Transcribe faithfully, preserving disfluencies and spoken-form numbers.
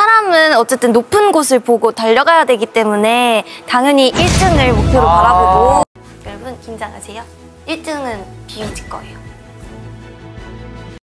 사람은 어쨌든 높은 곳을 보고 달려가야 되기 때문에 당연히 일 등을 목표로 아 바라보고. 여러분 긴장하세요. 일 등은 비비지 거예요.